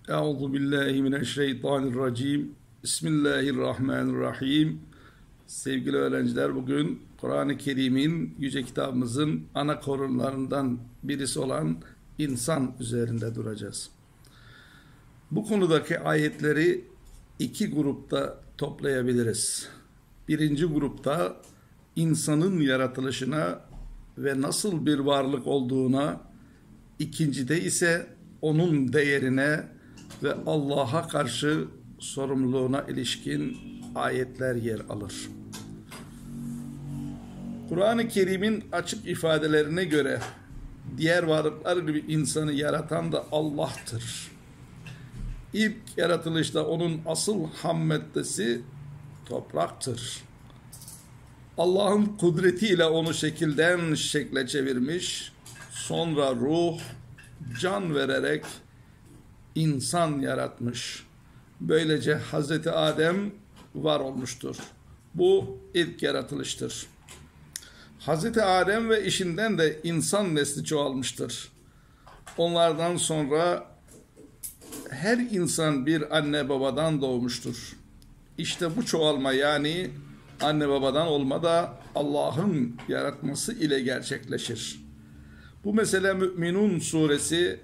Euzu billahi mineşşeytanirracim. Bismillahirrahmanirrahim. Sevgili öğrenciler, bugün Kur'an-ı Kerim'in yüce kitabımızın ana konularından birisi olan insan üzerinde duracağız. Bu konudaki ayetleri iki grupta toplayabiliriz. Birinci grupta insanın yaratılışına ve nasıl bir varlık olduğuna, ikincide ise onun değerine ve Allah'a karşı sorumluluğuna ilişkin ayetler yer alır. Kur'an-ı Kerim'in açık ifadelerine göre diğer varlıklar gibi insanı yaratan da Allah'tır. İlk yaratılışta onun asıl ham maddesi topraktır. Allah'ın kudretiyle onu şekilden şekle çevirmiş, sonra ruh, can vererek insan yaratmış. Böylece Hazreti Adem var olmuştur. Bu ilk yaratılıştır. Hazreti Adem ve eşinden de insan nesli çoğalmıştır. Onlardan sonra her insan bir anne babadan doğmuştur. İşte bu çoğalma, yani anne babadan olma da Allah'ın yaratması ile gerçekleşir. Bu mesele Mü'minun suresi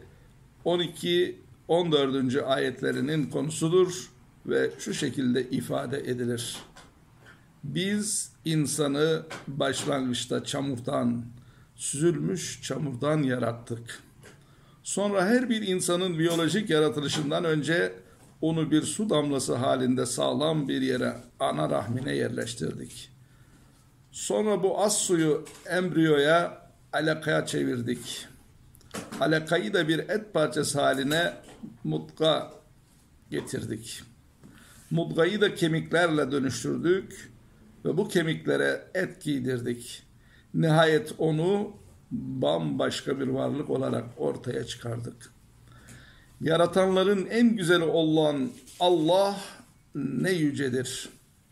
12-14. ayetlerinin konusudur ve şu şekilde ifade edilir. Biz insanı başlangıçta çamurdan, süzülmüş çamurdan yarattık. Sonra her bir insanın biyolojik yaratılışından önce onu bir su damlası halinde sağlam bir yere, ana rahmine yerleştirdik. Sonra bu az suyu embriyoya, alakaya çevirdik. Alakayı da bir et parçası haline mudga getirdik. Mudgayı da kemiklerle dönüştürdük ve bu kemiklere et giydirdik. Nihayet onu bambaşka bir varlık olarak ortaya çıkardık. Yaratanların en güzeli olan Allah ne yücedir.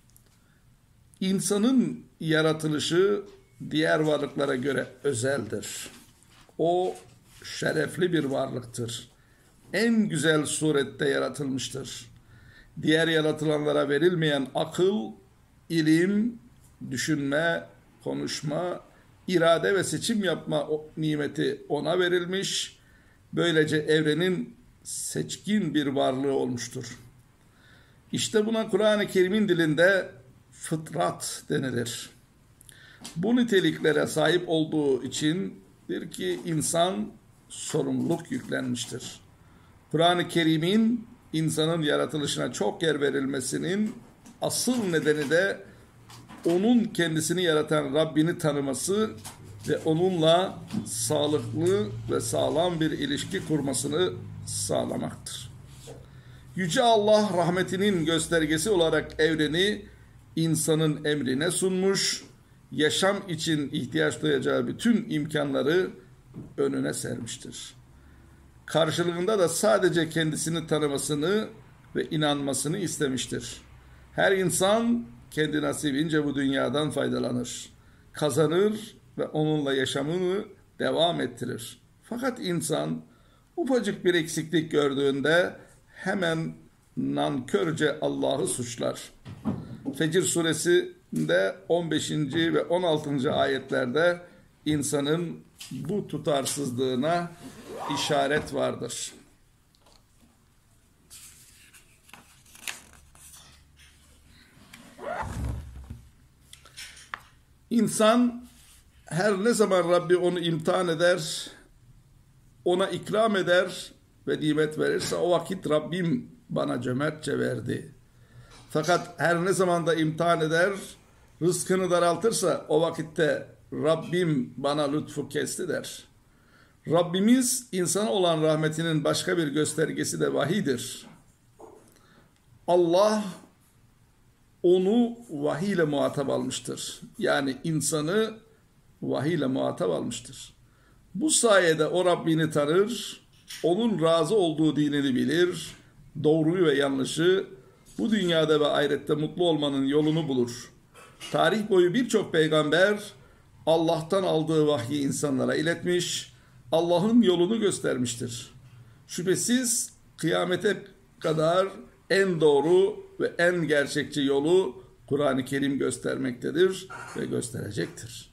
İnsanın yaratılışı diğer varlıklara göre özeldir. O şerefli bir varlıktır. En güzel surette yaratılmıştır. Diğer yaratılanlara verilmeyen akıl, ilim, düşünme, konuşma, irade ve seçim yapma nimeti ona verilmiş. Böylece evrenin seçkin bir varlığı olmuştur. İşte buna Kur'an-ı Kerim'in dilinde fıtrat denilir. Bu niteliklere sahip olduğu içindir ki insan sorumluluk yüklenmiştir. Kur'an-ı Kerim'in insanın yaratılışına çok yer verilmesinin asıl nedeni de onun kendisini yaratan Rabbini tanıması ve onunla sağlıklı ve sağlam bir ilişki kurmasını sağlamaktır. Yüce Allah rahmetinin göstergesi olarak evreni insanın emrine sunmuş, yaşam için ihtiyaç duyacağı bütün imkanları önüne sermiştir. Karşılığında da sadece kendisini tanımasını ve inanmasını istemiştir. Her insan kendi nasibince bu dünyadan faydalanır, kazanır ve onunla yaşamını devam ettirir. Fakat insan ufacık bir eksiklik gördüğünde hemen nankörce Allah'ı suçlar. Fecr suresinde 15. ve 16. ayetlerde insanın bu tutarsızlığına işaret vardır. İnsan her ne zaman Rabbi onu imtihan eder, ona ikram eder ve nimet verirse o vakit Rabbim bana cömertçe verdi. Fakat her ne zaman da imtihan eder, rızkını daraltırsa o vakitte Rabbim bana lütfu kesti der. Rabbimiz insana olan rahmetinin başka bir göstergesi de vahiydir. Allah onu vahiy ile muhatap almıştır. Yani insanı vahiy ile muhatap almıştır. Bu sayede o Rabbini tanır, onun razı olduğu dinini bilir, doğruyu ve yanlışı bu dünyada ve ahirette mutlu olmanın yolunu bulur. Tarih boyu birçok peygamber Allah'tan aldığı vahyi insanlara iletmiş, Allah'ın yolunu göstermiştir. Şüphesiz kıyamete kadar en doğru ve en gerçekçi yolu Kur'an-ı Kerim göstermektedir ve gösterecektir.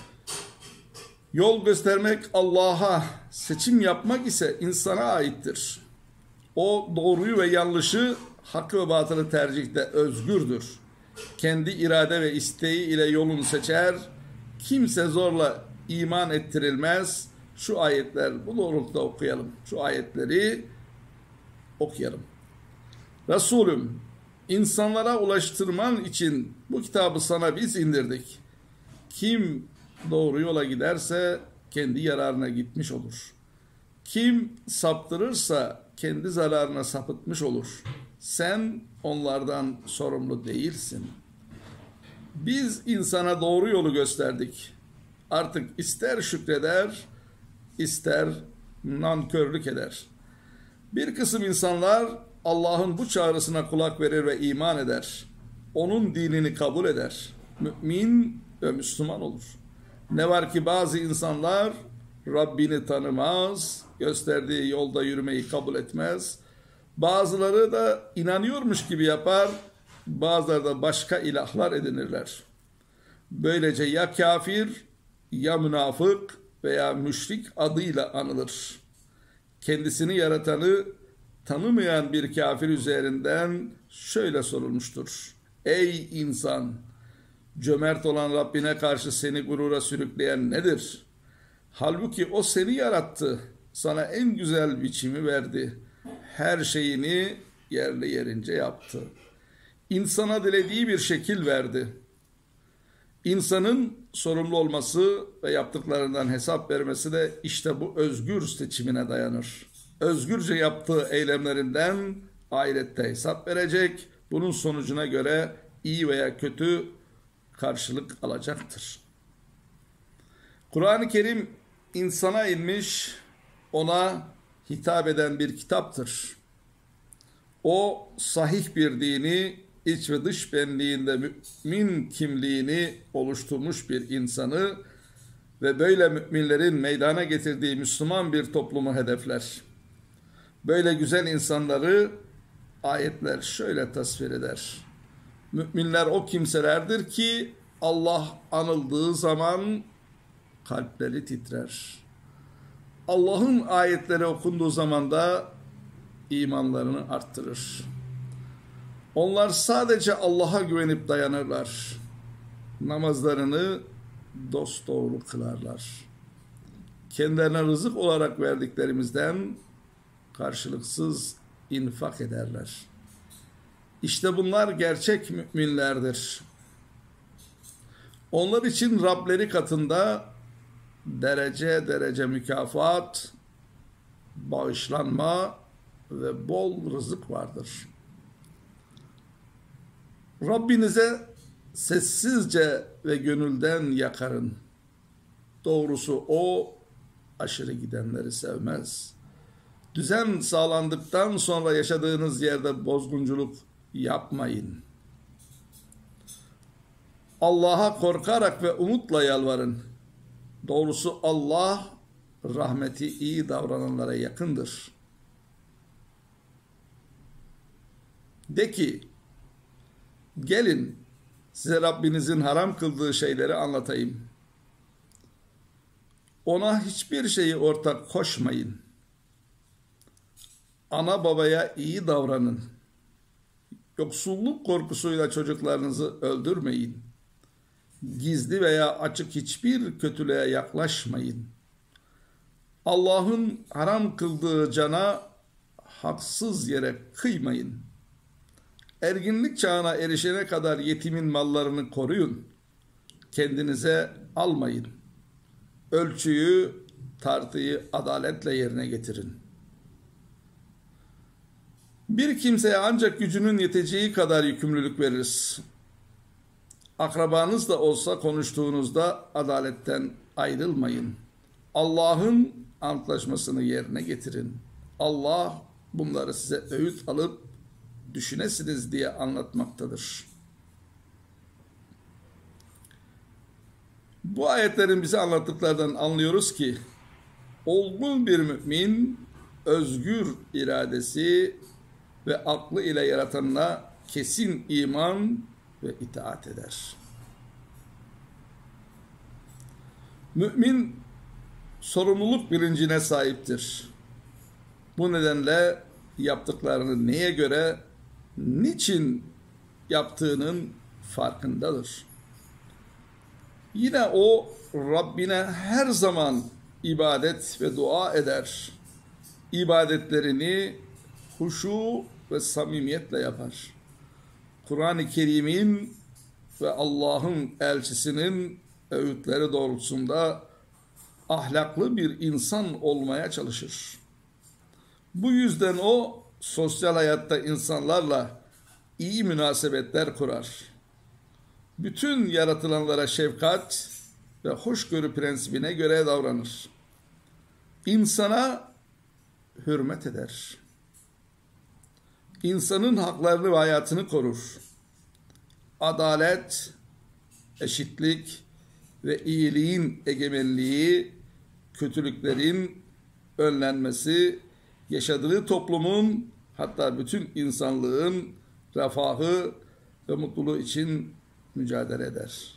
Yol göstermek Allah'a, seçim yapmak ise insana aittir. O doğruyu ve yanlışı, hakkı ve batılı tercihte özgürdür. Kendi irade ve isteği ile yolunu seçer. Kimse zorla iman ettirilmez. Şu ayetler, bu doğrultuda okuyalım. Şu ayetleri okuyalım. Resulüm, insanlara ulaştırman için bu kitabı sana biz indirdik. Kim doğru yola giderse kendi yararına gitmiş olur. Kim saptırırsa kendi zararına sapıtmış olur. Sen onlardan sorumlu değilsin. Biz insana doğru yolu gösterdik. Artık ister şükreder, ister nankörlük eder. Bir kısım insanlar Allah'ın bu çağrısına kulak verir ve iman eder. Onun dinini kabul eder. Mümin ve Müslüman olur. Ne var ki bazı insanlar Rabbini tanımaz, gösterdiği yolda yürümeyi kabul etmez. Bazıları da inanıyormuş gibi yapar, bazıları da başka ilahlar edinirler. Böylece ya kafir, ya münafık veya müşrik adıyla anılır. Kendisini yaratanı tanımayan bir kafir üzerinden şöyle sorulmuştur. Ey insan! Cömert olan Rabbine karşı seni gurura sürükleyen nedir? Halbuki o seni yarattı, sana en güzel biçimi verdi. Her şeyini yerli yerince yaptı. İnsana dilediği bir şekil verdi. İnsanın sorumlu olması ve yaptıklarından hesap vermesi de işte bu özgür seçimine dayanır. Özgürce yaptığı eylemlerinden ahirette hesap verecek. Bunun sonucuna göre iyi veya kötü karşılık alacaktır. Kur'an-ı Kerim insana inmiş, ona hitap eden bir kitaptır. O sahih bir dini, iç ve dış benliğinde mümin kimliğini oluşturmuş bir insanı ve böyle müminlerin meydana getirdiği Müslüman bir toplumu hedefler. Böyle güzel insanları ayetler şöyle tasvir eder. Müminler o kimselerdir ki Allah anıldığı zaman kalpleri titrer. Allah'ın ayetleri okunduğu zaman da imanlarını arttırır. Onlar sadece Allah'a güvenip dayanırlar. Namazlarını dosdoğru kılarlar. Kendilerine rızık olarak verdiklerimizden karşılıksız infak ederler. İşte bunlar gerçek müminlerdir. Onlar için Rableri katında derece derece mükafat, bağışlanma ve bol rızık vardır. Rabbinize sessizce ve gönülden yakarın. Doğrusu o aşırı gidenleri sevmez. Düzen sağlandıktan sonra yaşadığınız yerde bozgunculuk yapmayın. Allah'a korkarak ve umutla yalvarın. Doğrusu Allah rahmeti iyi davrananlara yakındır. De ki, gelin size Rabbinizin haram kıldığı şeyleri anlatayım. Ona hiçbir şeyi ortak koşmayın. Ana babaya iyi davranın. Yoksulluk korkusuyla çocuklarınızı öldürmeyin. Gizli veya açık hiçbir kötülüğe yaklaşmayın. Allah'ın haram kıldığı cana haksız yere kıymayın. Erginlik çağına erişene kadar yetimin mallarını koruyun. Kendinize almayın. Ölçüyü, tartıyı adaletle yerine getirin. Bir kimseye ancak gücünün yeteceği kadar yükümlülük veririz. Akrabanız da olsa konuştuğunuzda adaletten ayrılmayın. Allah'ın antlaşmasını yerine getirin. Allah bunları size öğüt alıp düşünesiniz diye anlatmaktadır. Bu ayetlerin bize anlattıklarından anlıyoruz ki olgun bir mümin özgür iradesi ve aklı ile yaratanına kesin iman ve itaat eder. Mümin sorumluluk bilincine sahiptir. Bu nedenle yaptıklarını neye göre, niçin yaptığının farkındadır. Yine o Rabbine her zaman ibadet ve dua eder. İbadetlerini huşu ve samimiyetle yapar. Kur'an-ı Kerim'in ve Allah'ın elçisinin öğütleri doğrultusunda ahlaklı bir insan olmaya çalışır. Bu yüzden o sosyal hayatta insanlarla iyi münasebetler kurar. Bütün yaratılanlara şefkat ve hoşgörü prensibine göre davranır. İnsana hürmet eder. İnsanın haklarını ve hayatını korur. Adalet, eşitlik ve iyiliğin egemenliği, kötülüklerin önlenmesi, yaşadığı toplumun, hatta bütün insanlığın refahı ve mutluluğu için mücadele eder.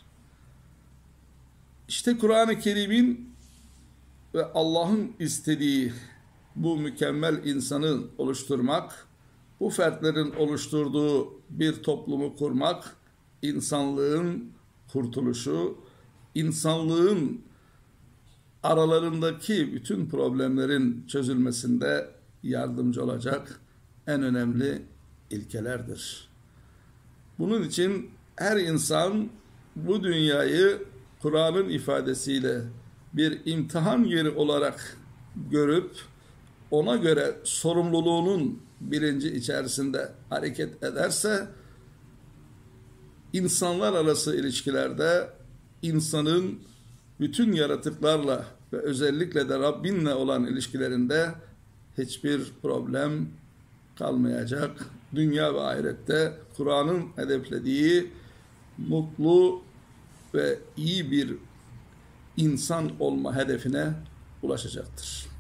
İşte Kur'an-ı Kerim'in ve Allah'ın istediği bu mükemmel insanı oluşturmak, bu fertlerin oluşturduğu bir toplumu kurmak, insanlığın kurtuluşu, insanlığın aralarındaki bütün problemlerin çözülmesinde yardımcı olacak en önemli ilkelerdir. Bunun için her insan bu dünyayı Kur'an'ın ifadesiyle bir imtihan yeri olarak görüp ona göre sorumluluğunun bilinci içerisinde hareket ederse, insanlar arası ilişkilerde insanın bütün yaratıklarla ve özellikle de Rabbinle olan ilişkilerinde hiçbir problem kalmayacak. Dünya ve ahirette Kur'an'ın hedeflediği mutlu ve iyi bir insan olma hedefine ulaşacaktır.